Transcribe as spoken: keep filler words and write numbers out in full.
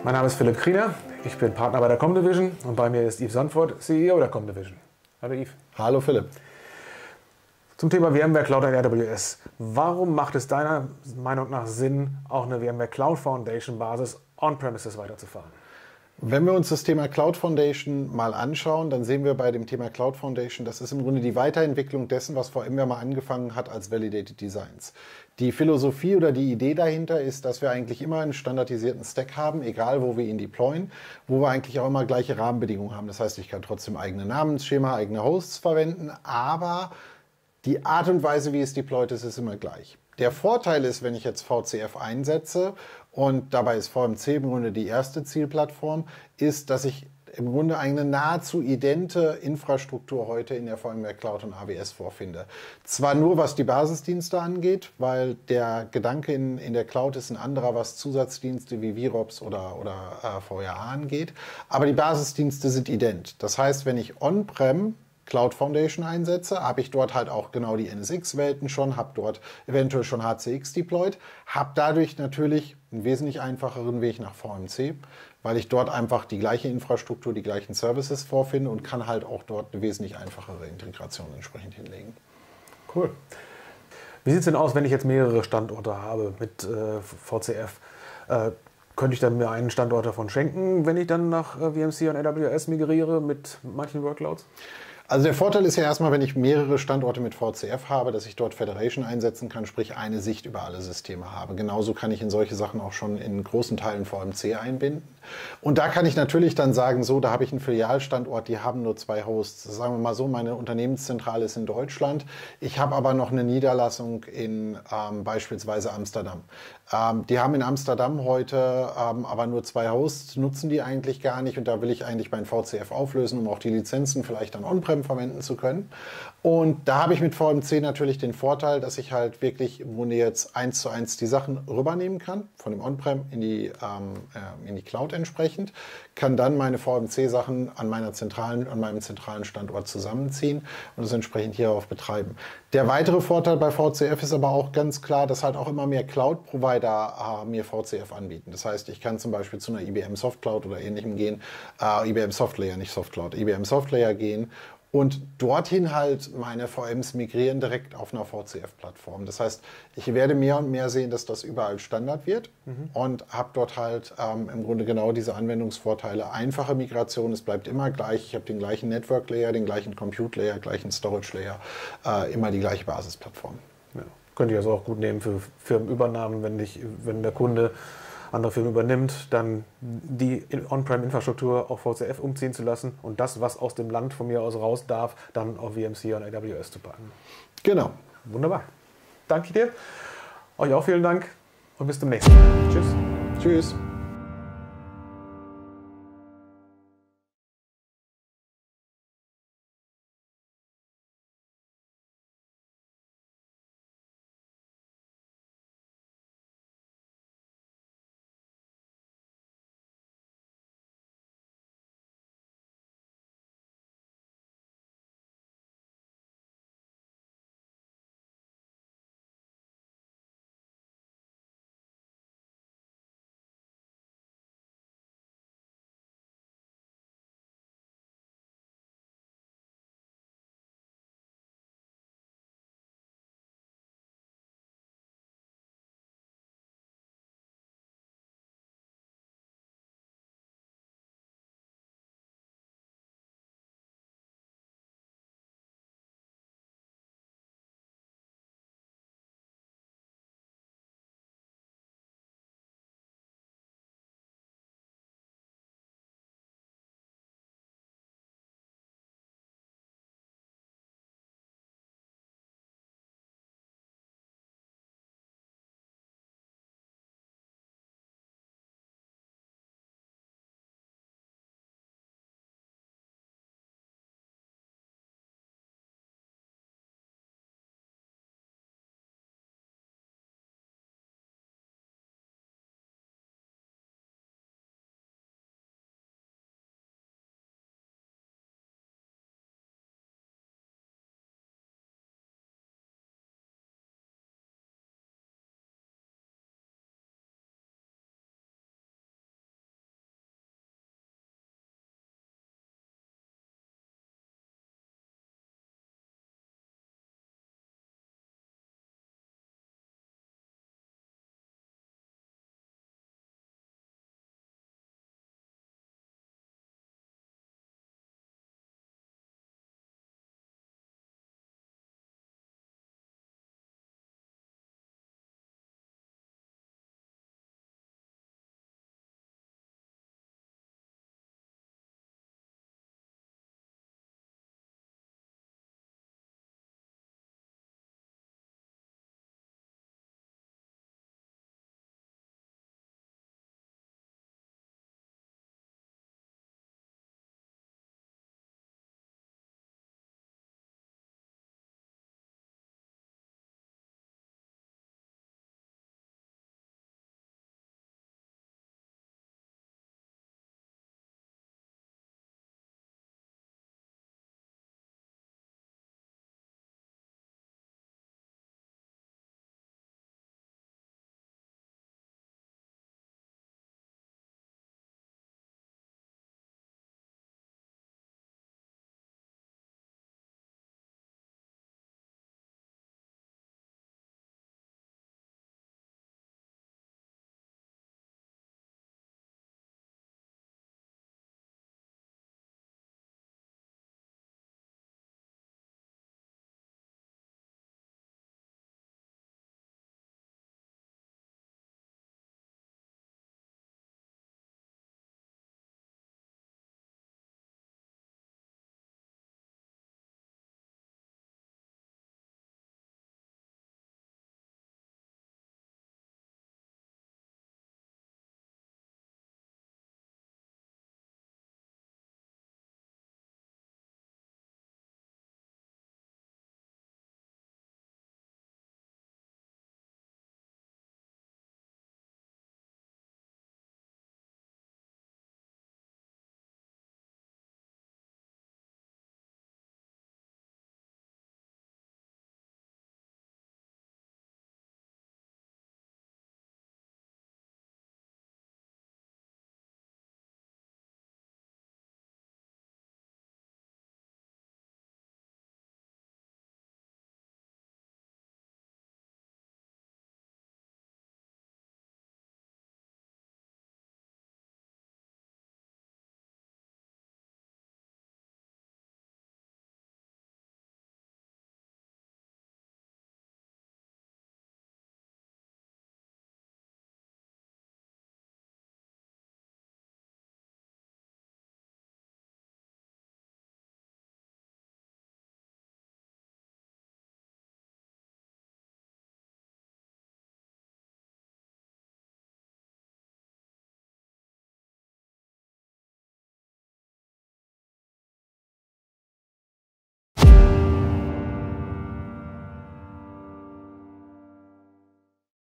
Mein Name ist Philipp Kriener, ich bin Partner bei der Comdivision und bei mir ist Yves Sandfort, C E O der Comdivision. Hallo Yves. Hallo Philipp. Zum Thema VMware Cloud und A W S. Warum macht es deiner Meinung nach Sinn, auch eine VMware Cloud Foundation Basis on-premises weiterzufahren? Wenn wir uns das Thema Cloud Foundation mal anschauen, dann sehen wir bei dem Thema Cloud Foundation, das ist im Grunde die Weiterentwicklung dessen, was VMware mal angefangen hat als Validated Designs. Die Philosophie oder die Idee dahinter ist, dass wir eigentlich immer einen standardisierten Stack haben, egal wo wir ihn deployen, wo wir eigentlich auch immer gleiche Rahmenbedingungen haben. Das heißt, ich kann trotzdem eigene Namensschema, eigene Hosts verwenden, aber die Art und Weise, wie es deployed ist, ist immer gleich. Der Vorteil ist, wenn ich jetzt V C F einsetze, und dabei ist V M C im Grunde die erste Zielplattform, ist, dass ich im Grunde eine nahezu idente Infrastruktur heute in der VMware Cloud und A W S vorfinde. Zwar nur was die Basisdienste angeht, weil der Gedanke in, in der Cloud ist ein anderer, was Zusatzdienste wie VirOps oder, oder äh, V R A angeht, aber die Basisdienste sind ident. Das heißt, wenn ich on-prem Cloud Foundation einsetze, habe ich dort halt auch genau die N S X-Welten schon, habe dort eventuell schon H C X deployed, habe dadurch natürlich einen wesentlich einfacheren Weg nach V M C, weil ich dort einfach die gleiche Infrastruktur, die gleichen Services vorfinde und kann halt auch dort eine wesentlich einfachere Integration entsprechend hinlegen. Cool. Wie sieht es denn aus, wenn ich jetzt mehrere Standorte habe mit äh, V C F? Äh, könnte ich dann mir einen Standort davon schenken, wenn ich dann nach äh, V M C und A W S migriere mit manchen Workloads? Also der Vorteil ist ja erstmal, wenn ich mehrere Standorte mit V C F habe, dass ich dort Federation einsetzen kann, sprich eine Sicht über alle Systeme habe. Genauso kann ich in solche Sachen auch schon in großen Teilen V M C einbinden. Und da kann ich natürlich dann sagen, so, da habe ich einen Filialstandort, die haben nur zwei Hosts. Sagen wir mal so, meine Unternehmenszentrale ist in Deutschland. Ich habe aber noch eine Niederlassung in ähm, beispielsweise Amsterdam. Ähm, die haben in Amsterdam heute ähm, aber nur zwei Hosts, nutzen die eigentlich gar nicht. Und da will ich eigentlich mein V C F auflösen, um auch die Lizenzen vielleicht dann on-prem verwenden zu können. Und da habe ich mit V M C natürlich den Vorteil, dass ich halt wirklich im Grunde jetzt eins zu eins die Sachen rübernehmen kann, von dem On-Prem in die, ähm, äh, in die Cloud entsprechend, kann dann meine V M C-Sachen an, meiner zentralen, an meinem zentralen Standort zusammenziehen und es entsprechend hierauf betreiben. Der weitere Vorteil bei V C F ist aber auch ganz klar, dass halt auch immer mehr Cloud-Provider äh, mir V C F anbieten. Das heißt, ich kann zum Beispiel zu einer I B M Softcloud oder ähnlichem gehen, äh, I B M Softlayer, nicht Softcloud, I B M Softlayer gehen und dorthin halt meine V Ms migrieren direkt auf einer V C F-Plattform. Das heißt, ich werde mehr und mehr sehen, dass das überall Standard wird mhm. und habe dort halt ähm, im Grunde genau diese Anwendungsvorteile. Einfache Migration, es bleibt immer gleich. Ich habe den gleichen Network-Layer, den gleichen Compute-Layer, gleichen Storage-Layer, äh, immer die gleiche Basisplattform. Ja. Könnte ich also auch gut nehmen für Firmenübernahmen, wenn, ich, wenn der Kunde andere Firmen übernimmt, dann die On-Prem-Infrastruktur auf V C F umziehen zu lassen und das, was aus dem Land von mir aus raus darf, dann auf V M C und A W S zu packen. Genau. Wunderbar. Danke dir. Euch auch vielen Dank und bis zum nächsten Mal. Tschüss. Tschüss.